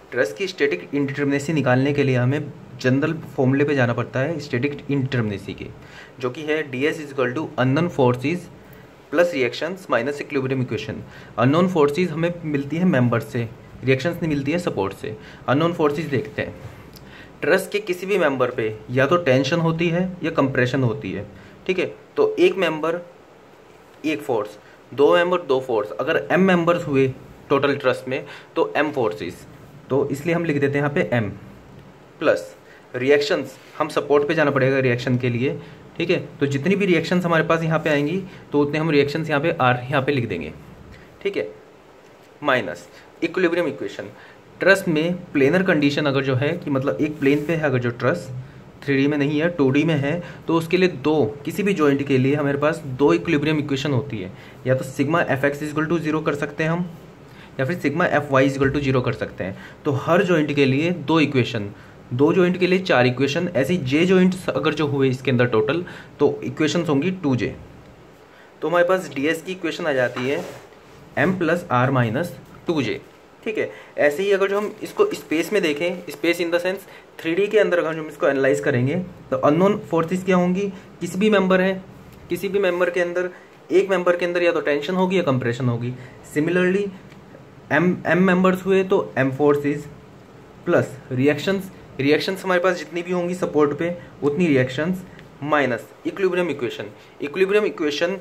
Trust की static indeterminacy निकालने के लिए हमें जनरल फॉर्मूले पे जाना पड़ता है स्टैटिक इंडिटर्मिनेसी के, जो कि है ds equal to unknown forces plus reactions minus equilibrium equation. Unknown forces हमें मिलती है मेंबर से, रिएक्शंस नहीं मिलती है सपोर्ट से। अननोन फोर्सेस देखते हैं। ट्रस्ट के किसी भी मेंबर पे या तो टेंशन होती है या कंप्रेशन होती है, ठीक है। तो एक मेंबर एक फोर्स, दो मेंबर दो फोर्स, अगर m मेंबर्स हुए टोटल ट्रस्ट में तो m फोर्सेस, तो इसलिए हम लिख देते हैं यहाँ पे m प्लस रिएक्शंस। हम सपोर्ट पे जाना पड़ेगा रिएक्शन के लिए, ठीक है। तो जितनी भी रिएक्शंस हमारे पास यहाँ पे आएंगी तो उतने हम रिएक्शंस यहाँ पे r यहाँ पे लिख देंगे, ठीक है, माइनस इक्विलिब्रियम इक्वेशन। ट्रस्ट में प्लेनर कंडीशन अगर जो है कि मतलब एक प्लेन पे है, अगर जो ट्रस्ट 3D में नहीं है 2D में है, तो उसके लिए दो, किसी भी जॉइंट के लिए हमारे पास दो इक्विलिब्रियम इक्वेशन होती है। या तो sigma F X equal to 0 कर सकते हैं हम, या फिर sigma F Y equal to 0 कर सकते हैं। तो हर जॉइंट के लिए दो इक्वेशन, दो जॉइंट के लिए चार इक्वेशन, ऐसे जे जॉइंट्स अगर जो हुए इसके अंदर टोटल तो इक्वेशंस होंगी 2j। तो हमारे पास ds की इक्वेशन आ जाती है m plus R minus 2j, ठीक है। ऐसे ही अगर जो हम इसको स्पेस में देखें, space in the sense 3D के अंदर अगर हम इसको एनालाइज करेंगे तो अननोन फोर्सेस क्या होंगी, किसी भी मेंबर है, किसी भी मेंबर के अंदर, एक मेंबर के अंदर या तो टेंशन होगी या कंप्रेशन होगी। सिमिलरली m मेंबर्स हुए तो m फोर्सेस प्लस रिएक्शंस हमारे पास जितनी भी होंगी सपोर्ट पे उतनी reactions minus equilibrium equation. Equilibrium equation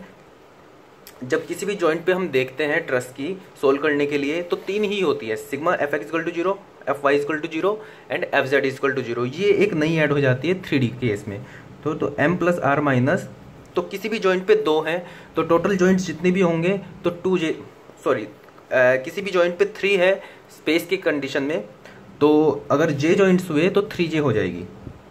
जब किसी भी जॉइंट पे हम देखते हैं ट्रस्ट की सोल्व करने के लिए तो तीन ही होती है, sigma F X equal to 0, F Y equal to 0 and F Z equal to 0। ये एक नई ऐड हो जाती है 3D केस में। तो m प्लस आर माइनस, तो किसी भी जॉइंट पे दो हैं तो टोटल जॉइंट्स जितने भी होंगे तो 2j, सॉरी किसी भी जॉइंट पे 3 है स्पेस की कंडीशन में, तो अगर j जॉइंट्स हुए तो 3j हो जाएगी।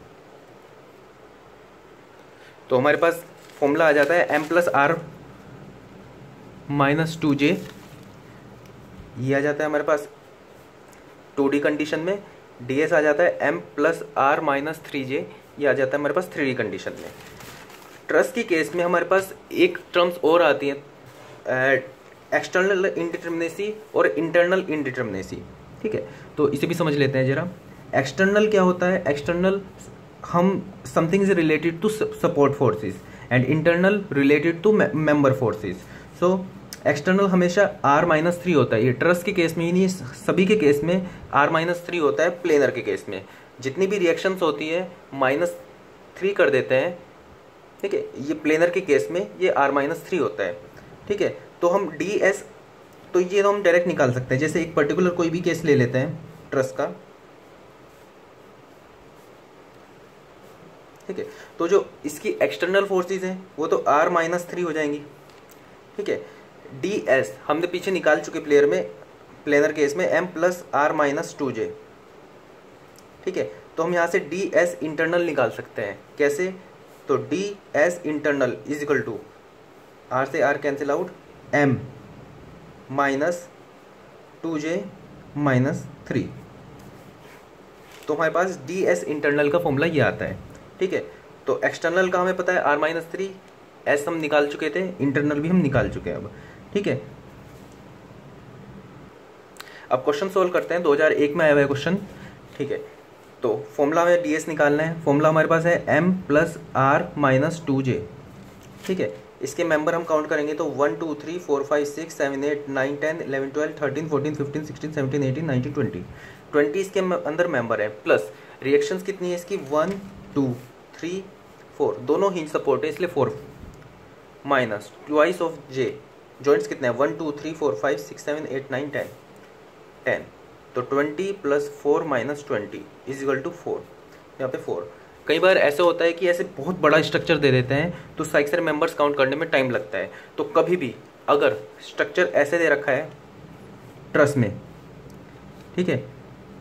तो हमारे पास फॉर्मूला आ जाता है m plus R minus 2j, ये आ जाता है हमारे पास 2D कंडीशन में। ds आ जाता है m plus R minus 3j, ये आ जाता है हमारे पास 3D कंडीशन में। ट्रस्ट की केस में हमारे पास एक टर्म्स और आती है, एक्सटर्नल इंडिटर्मिनेसी और इंटरनल इंडिटर्मिनेसी, ठीक है। तो इसे भी समझ लेते हैं जरा। एक्सटर्नल क्या होता है, एक्सटर्नल हम something is related to support forces and internal related to member forces. So external हमेशा r-3 होता है। ये ट्रस्ट के केस में ही नहीं, सभी के केस में r-3 होता है। प्लेनर के केस में जितनी भी रिएक्शंस होती है -3 कर देते हैं, ठीक है। ये प्लेनर के केस में ये r-3 होता है, ठीक है। तो हम ds, तो ये तो हम डायरेक्ट निकाल सकते हैं। जैसे एक पर्टिकुलर कोई भी केस ले लेते हैं ट्रस्ट का, ठीक है। तो जो इसकी एक्सटर्नल फोर्सेस हैं वो तो r-3 हो जाएंगी, ठीक है। ds हमने पीछे निकाल चुके प्लेनर केस में m plus R minus 2j, ठीक है। तो हम यहाँ से ds इंटरनल निकाल सकते हैं। कैसे, तो ds internal is equal to r से r cancel out, m minus 2j minus 3। तो हमारे पास ds इंटरनल का फॉर्मूला ये आता है, ठीक है। तो एक्सटर्नल का हमें पता है r-3, s हम निकाल चुके थे, इंटरनल भी हम निकाल चुके हैं अब, ठीक है। अब क्वेश्चन सोल्व करते हैं। 2001 में आया हुआ है क्वेश्चन, ठीक है। तो फॉर्मूला हमें ds निकालना है। फॉर्मूला हमारे पास है m plus R minus 2j, ठीक है। इसके मेंबर हम काउंट करेंगे तो 1 2 3 4 5 6 7 8 9 10 11 12 13 14 15 16 17 18 19 20 20 इसके अंदर मेंबर है। प्लस रिएक्शंस कितनी है इसकी, 1 2 3 4, दोनों ही सपोर्ट है इसलिए 4, minus twice of j, joints कितने हैं 1 2 3 4 5 6 7 8 9 10 10, तो 20 plus 4 minus 20 is equal to 4, यहाँ पे 4। कई बार ऐसे होता है कि ऐसे बहुत बड़ा स्ट्रक्चर दे देते हैं तो सारे मेंबर्स काउंट करने में टाइम लगता है। तो कभी भी अगर स्ट्रक्चर ऐसे दे रखा है ट्रस्ट में, ठीक है,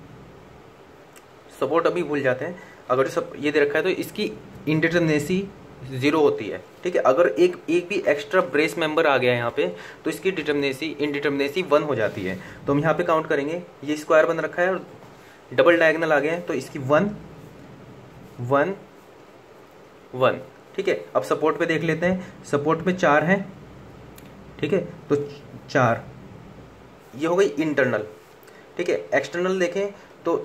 सपोर्ट अभी भूल जाते हैं, अगर सब ये दे रखा है तो इसकी इंडिटर्मिनेसी 0 होती है, ठीक है। अगर एक भी एक्स्ट्रा ब्रेस मेंबर आ गया है यहाँ पे तो इसकी इंडिटर्मिनेसी 1 हो जाती है। तो हम यहाँ पे काउंट करेंगे, ये स्क्वायर बन रखा है और डबल डायगोनल आ गए हैं तो इसकी 1 1 1, ठीक है। अब सपोर्ट पे देख लेते हैं, सपोर्ट में 4 है, ठीक है। तो 4 ये हो गई इंटरनल। ठीक है। एक्सटर्नल देखें तो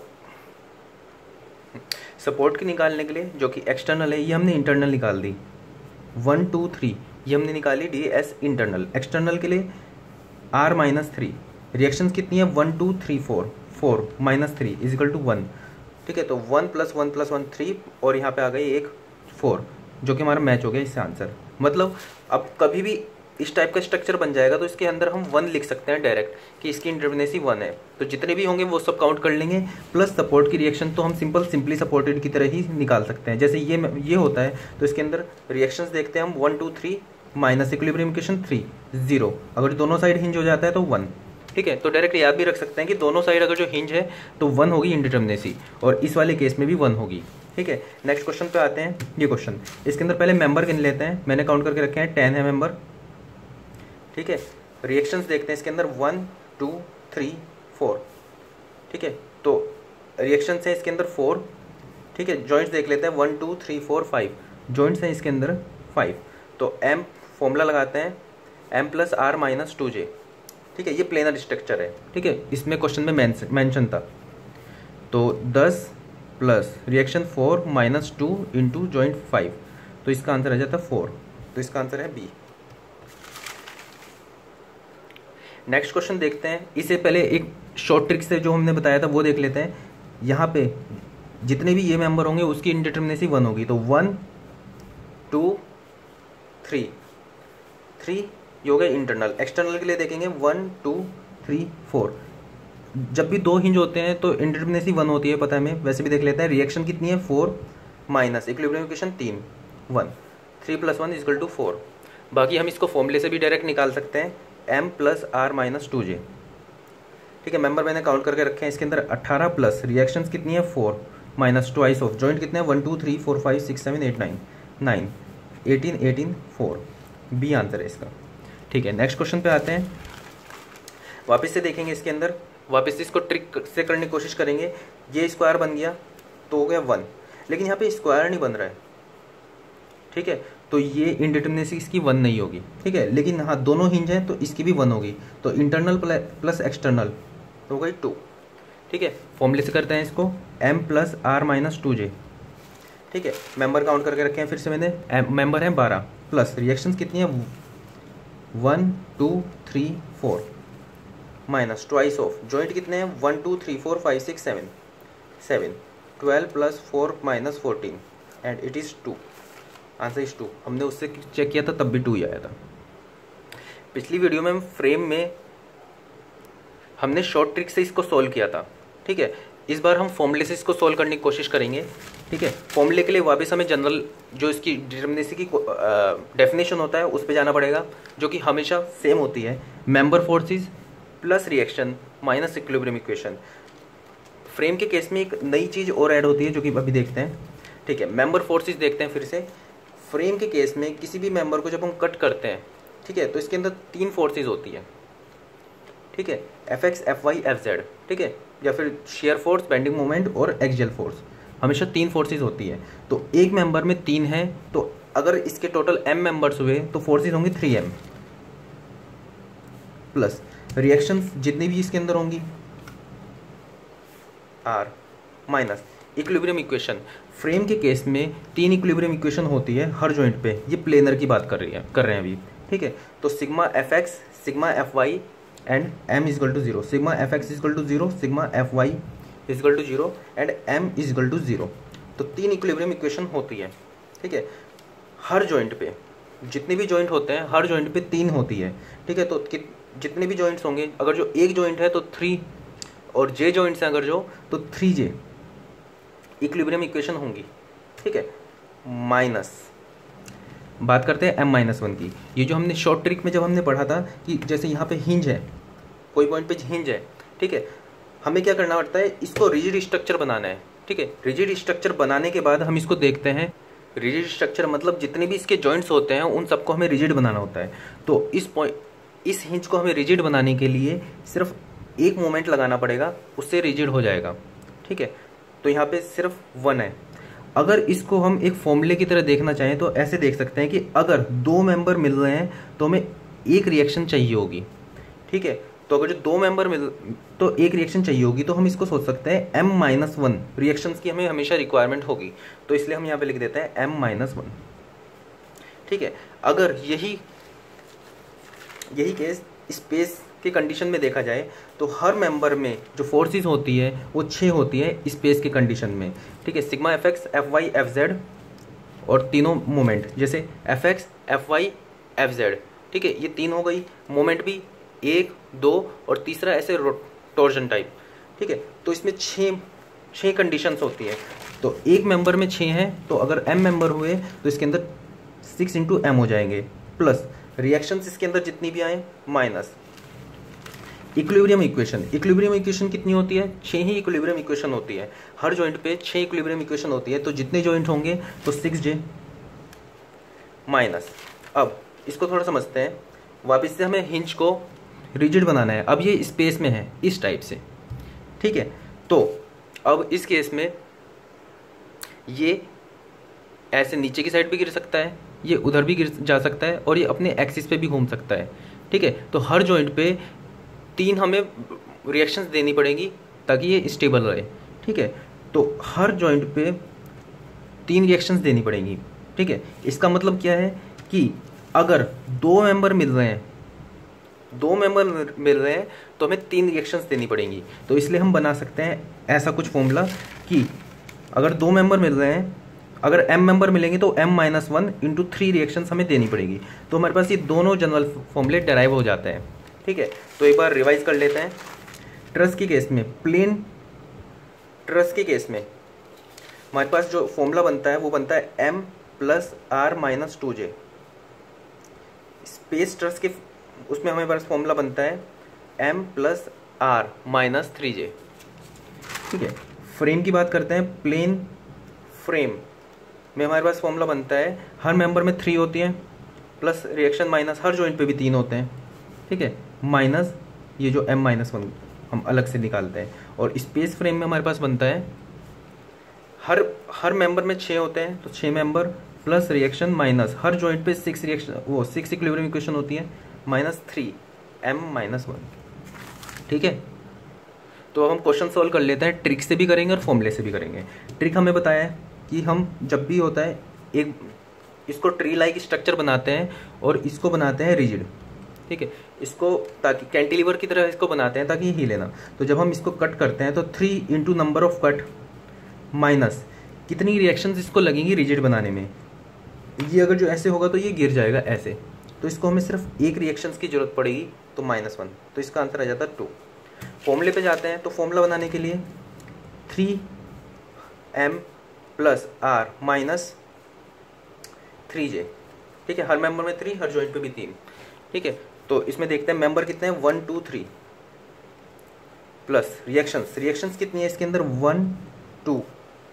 सपोर्ट की निकालने के लिए जो कि एक्सटर्नल है, ये हमने इंटरनल निकाल दी 1 2 3, ये हमने निकाली DS इंटरनल। एक्सटर्नल के लिए R-3, रिएक्शंस कितनी है 1 2 3 4, 4 -3 इजिकल टू 1, ठीक है। तो 1 + 1 + 1 3, और यहाँ पे आ गई एक 4, जो कि हमारा मैच हो गया इससे आंसर। मतलब अब कभी भी इस टाइप का स्ट्रक्चर बन जाएगा तो इसके अंदर हम 1 लिख सकते हैं डायरेक्ट कि इसकी इंडिटरमिनेसी 1 है, तो जितने भी होंगे वो सब काउंट कर लेंगे। प्लस सपोर्ट की रिएक्शन तो हम सिंपली सपोर्टेड की तरह ही निकाल सकते हैं। जैसे ये होता है तो इसके अंदर रिएक्शंस देखते हैं हम 1 2 3 माइनस इक्विलिब्रियम इक्वेशन 3 0, अगर दोनों साइड हिंज हो जाता है तो 1, ठीक है। तो डायरेक्ट याद भी रख सकते हैं कि दोनों साइड अगर जो हिंज है तो 1 होगी इंडिटरमिनेसी, और इस वाले केस में भी 1 होगी, ठीक है। नेक्स्ट क्वेश्चन पे आते हैं। ये क्वेश्चन, इसके अंदर पहले मेंबर गिन लेते हैं। मैंने काउंट करके रखे हैं 10 है मेंबर, ठीक है। रिएक्शंस देखते हैं इसके अंदर 1 2 3 4, ठीक है। तो रिएक्शंस है इसके अंदर 4, ठीक है। जॉइंट्स देख लेते हैं 1 2 3 4 5, जॉइंट्स हैं इसके अंदर 5। तो M फॉर्मूला लगाते हैं M + R-2J, ठीक है। ये प्लेनर स्ट्रक्चर है, ठीक है। इसमें क्वेश्चन में मेंशन था। तो 10 प्लस रिएक्शन 4 - 2 इंटू जॉइंट 5, तो इसका आंसर आ जाता है 4, तो इसका आंसर है B। नेक्स्ट क्वेश्चन देखते हैं। इससे पहले एक शॉर्ट ट्रिक से जो हमने बताया था वो देख लेते हैं। यहाँ पे जितने भी ये मेंबर होंगे उसकी इंडिटरमिनेसी 1 होगी, तो 1 2 3 3 ये हो गया इंटरनल। एक्सटर्नल के लिए देखेंगे 1 2 3 4, जब भी 2 हिंज होते हैं तो इंडिटरमिनेसी 1 होती है, पता है हमें। वैसे भी देख लेते हैं। रिएक्शन कितनी है 4 minus equilibrium equation 3 1, 3 + 1 equal to 4। बाकी हम इसको फॉर्मूले से भी डायरेक्ट निकाल सकते हैं M + R-2J, ठीक है। मेंबर मैंने काउंट करके रखे हैं इसके अंदर 18 प्लस रिएक्शंस कितनी है 4 माइनस ट्वाइस ऑफ जॉइंट कितने हैं 1 2 3 4 5 6 7 8 9 9 18 18 4, B आंसर है इसका, ठीक है। नेक्स्ट क्वेश्चन पे आते हैं। वापस से देखेंगे इसके अंदर, वापस से इसको ट्रिक से करने की कोशिश करेंगे। ये स्क्वायर बन गया तो हो गया 1, लेकिन यहाँ पे स्क्वायर नहीं बन रहा है, ठीक है। तो ये इंडिटरमिनेसी इसकी 1 नहीं होगी, ठीक है। लेकिन हाँ दोनों हिंज हैं तो इसकी भी 1 होगी, तो इंटरनल प्लस एक्सटर्नल तो हो गई 2, ठीक है। फॉर्मूले से करते हैं इसको M + R-2J, ठीक है। मेंबर काउंट करके रखे हैं फिर से मैंने। मेंबर है 12 प्लस रिएक्शंस कितनी है 1 2 3 4 माइनस ट्वाइस ऑफ जॉइंट कितने हैं 1 2 3 4 5 6 7 7 12 + 4 - 14 and it is 2, answer is 2। हमने उससे चेक किया था तब भी 2 ही आया था। पिछली वीडियो में फ्रेम में हमने शॉर्ट ट्रिक से इसको सॉल्व किया था, ठीक है। इस बार हम फॉर्मूले से इसको सॉल्व करने की कोशिश करेंगे, ठीक है। फॉर्मूले के लिए वापस हमें जनरल जो इसकी डिटरमिनेसी की डेफिनेशन होता है उस पर जाना पड़ेगा, जो कि हमेशा सेम होती है, member forces plus reaction minus equilibrium equation. Frame के केस में एक नई चीज़ और ऐड होती है जो कि अभी देखते हैं, ठीक है। मेंबर फोर्सेस देखते हैं फिर से। फ्रेम के केस में किसी भी मेंबर को जब हम कट करते हैं, ठीक है, तो इसके अंदर 3 फोर्सेस होती है, ठीक है। Fx Fy Fz, ठीक है, या फिर शेयर फोर्स, बेंडिंग मोमेंट और एक्सियल फोर्स, हमेशा 3 फोर्सेस होती है। तो एक मेंबर में 3 है, तो अगर इसके टोटल m मेंबर्स हुए तो फोर्सेस होंगी 3m प्लस रिएक्शंस जितनी भी इसके अंदर होंगी R minus equilibrium equation. Frame के केस में 3 इक्विलिब्रियम इक्वेशन होती है हर जॉइंट पे। ये प्लेनर की बात कर रहे हैं अभी, ठीक है। तो sigma Fx sigma Fy and m = 0, sigma Fx = 0, sigma Fy = 0 and m = 0। तो 3 इक्विलिब्रियम इक्वेशन होती है, ठीक है। हर जॉइंट पे जितने भी जॉइंट होते हैं हर जॉइंट पे 3 होती है, ठीक है। तो जितने भी जॉइंट्स होंगे, अगर जो एक जॉइंट है तो 3, और j जॉइंट्स हैं अगर जो तो 3j इक्विलिब्रियम इक्वेशन होंगी, ठीक है। माइनस बात करते हैं m-1 की। ये जो हमने शॉर्ट ट्रिक में जब हमने पढ़ा था कि जैसे यहाँ पे हिंज है, कोई पॉइंट पे हिंज है, ठीक है, हमें क्या करना पड़ता है, इसको रिजिड स्ट्रक्चर बनाना है, ठीक है। रिजिड स्ट्रक्चर बनाने के बाद हम इसको देखते हैं। रिजिड स्ट्रक्चर मतलब जितने भी इसके जॉइंट्स होते हैं उन सबको हमें रिजिड बनाना होता है। तो इस हिंज को हमें रिजिड बनाने के लिए सिर्फ एक मोमेंट लगाना पड़ेगा, उससे रिजिड हो जाएगा, ठीक है। तो यहाँ पे सिर्फ 1 है। अगर इसको हम एक फॉर्मूले की तरह देखना चाहें तो ऐसे देख सकते हैं कि अगर 2 मेंबर मिल रहे हैं तो हमें एक रिएक्शन चाहिए होगी, ठीक है। तो अगर जो 2 मेंबर तो एक रिएक्शन चाहिए होगी, तो हम इसको सोच सकते हैं m-1 रिएक्शंस की हमें हमेशा रिक्वायरमेंट होगी, तो इसलिए हम यहाँ पे लिख देते हैं m-1। ठीक है, अगर यही केस स्पेस के कंडीशन में देखा जाए तो हर मेंबर में जो फोर्सेस होती है वो 6 होती है स्पेस के कंडीशन में। ठीक है, सिग्मा fx fy fz और तीनों मोमेंट, जैसे fx fy fz, ठीक है, ये 3 हो गई। मोमेंट भी 1 2 और तीसरा ऐसे टॉर्जन टाइप। ठीक है, तो इसमें 6 कंडीशंस होती है। तो एक मेंबर में 6 हैं, तो अगर m मेंबर हुए तो इसके अंदर 6 × m हो जाएंगे, प्लस रिएक्शंस इसके अंदर जितनी भी आए माइनस इक्विलिब्रियम इक्वेशन कितनी होती है? 6 ही इक्विलिब्रियम इक्वेशन होती है। हर जॉइंट पे 6 इक्विलिब्रियम इक्वेशन होती है, तो जितने जॉइंट होंगे तो 6j माइनस। अब इसको थोड़ा समझते हैं, वापस से हमें हिंज को रिजिड बनाना है। अब ये स्पेस में है इस टाइप से। ठीक है, तो अब इस केस में ये ऐसे नीचे की साइड भी गिर सकता है, ये उधर भी गिर जा सकता है, और ये अपने एक्सिस पे भी घूम सकता है। ठीक है, तो हर जॉइंट पे 3 हमें रिएक्शंस देनी पड़ेगी ताकि ये स्टेबल रहे। ठीक है, तो हर जॉइंट पे 3 रिएक्शंस देनी पड़ेंगी। ठीक है, इसका मतलब क्या है कि अगर 2 मेंबर मिल रहे हैं तो हमें 3 रिएक्शंस देनी पड़ेंगी। तो इसलिए हम बना सकते हैं ऐसा कुछ फॉर्मूला कि अगर 2 मेंबर मिल रहे हैं, अगर m मेंबर मिलेंगे तो m-1 × 3 रिएक्शंस हमें देनी पड़ेगी। तो हमारे पास ये दोनों जनरल फॉर्मूले डेराइव हो जाते हैं। ठीक है, तो एक बार रिवाइज कर लेते हैं। ट्रस के केस में, प्लेन ट्रस के केस में हमारे पास जो फॉर्मूला बनता है वो बनता है m + r - 2j। Space truss के उसमें हमारे पास फॉर्मूला बनता है m + r - 3j। ठीक है, फ्रेम की बात करते हैं। प्लेन फ्रेम में हमारे पास फॉर्मूला बनता है, हर मेंबर में 3 होती हैं, प्लस रिएक्शन माइनस हर जॉइंट पे भी 3 होते हैं। ठीक है, माइनस ये जो m-1 हम अलग से निकालते हैं। और स्पेस फ्रेम में हमारे पास बनता है हर मेंबर में 6 होते हैं, तो 6 मेंबर प्लस रिएक्शन माइनस हर जॉइंट पे 6 रिएक्शन, वो 6 इक्विलिब्रियम इक्वेशन होती है, -3 m-1। ठीक है, तो अब हम क्वेश्चन सॉल्व कर लेते हैं। ट्रिक से भी करेंगे और फॉर्मूले से भी करेंगे। ट्रिक हमें बताया है कि हम जब भी होता है एक इसको ट्री लाइक स्ट्रक्चर बनाते हैं और इसको बनाते हैं रिजिड। ठीक है, इसको ताकि कैंटिलीवर की तरह इसको बनाते हैं ताकि हिले ना। तो जब हम इसको कट करते हैं तो 3 × नंबर ऑफ कट माइनस कितनी रिएक्शंस इसको लगेंगी रिजिड बनाने में। ये अगर जो ऐसे होगा तो ये गिर जाएगा ऐसे, तो इसको हमें सिर्फ एक रिएक्शंस की जरूरत पड़ेगी, तो -1। तो इसका आंसर आ जाता है 2। फॉर्मूले पे जाते हैं, तो फॉर्मूला बनाने के लिए 3m + r - 3j। ठीक है, हर मेंबर में 3, हर जॉइंट पे भी 3। ठीक है, तो इसमें देखते हैं मेंबर कितने हैं, 1 2 3 प्लस रिएक्शंस कितनी है इसके अंदर, 1 2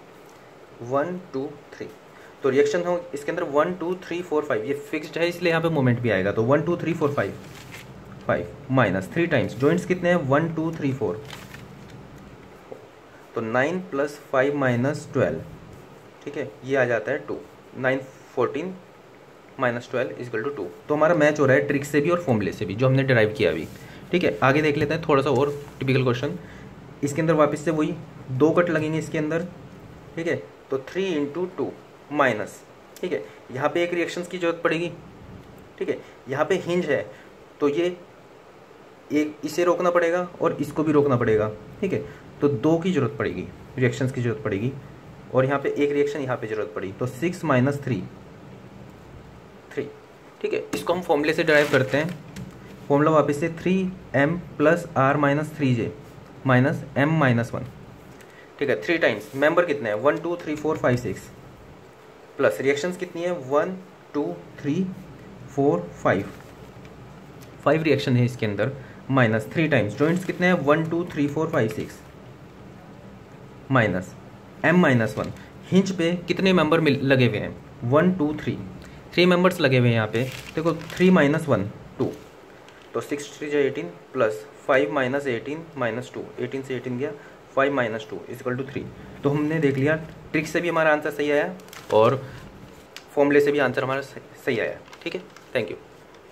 3। तो रिएक्शन हो इसके अंदर 1 2 3 4 5, ये फिक्स्ड है इसलिए यहाँ पे मोमेंट भी आएगा। तो 1 2 3 4 5 माइनस 3 टाइम्स जॉइंट्स कितने हैं, 1 2 3 4, तो 9 + 5 - 12। ठीक है, ये आ जाता है 2। 9 14 - 12 = 2। तो हमारा मैच हो रहा है ट्रिक से भी और फॉर्मूले से भी, जो हमने डिराइव किया अभी। ठीक है, आगे देख लेते हैं थोड़ा सा और टिपिकल क्वेश्चन। इसके अंदर वापस से वही 2 कट लगेंगे इसके अंदर। ठीक है, तो 3 × 2 माइनस। ठीक है, यहाँ पे एक रिएक्शंस की जरूरत पड़ेगी। ठीक है, यहाँ पे हिंज है तो ये एक इसे रोकना पड़ेगा और इसको भी रोकना पड़ेगा। ठीक है, तो 2 की जरूरत पड़ेगी, रिएक्शंस की जरूरत पड़ेगी, और यहाँ पे एक रिएक्शन यहाँ पे जरूरत पड़ी, तो 6 - 3 3। ठीक है, इसको हम फॉर्मूले से डिराइव करते हैं। फॉर्मूला वापस से 3m + r - 3j minus m-1। ठीक है, 3 टाइम्स मेंबर कितने हैं, 1 2 3 4 5 6, प्लस रिएक्शंस कितनी है, 1 2 3 4 5 रिएक्शन है इसके अंदर, माइनस 3 टाइम्स जॉइंट्स कितने हैं, 1 2 3 4 5 6 माइनस m-1। हिंज पे कितने मेंबर लगे हुए हैं, 1 2 3 मेंबर्स लगे हुए हैं यहाँ पे। देखो 3 - 1 2, तो 6 3 × 18 प्लस 5 - 18 - 2, 18 से 18 गया, 5 - 2 = 3। तो हमने देख लिया ट्रिक से भी हमारा आंसर सही आया और फॉर्मूले से भी आंसर हमारा सही आया। ठीक है, थैंक यू।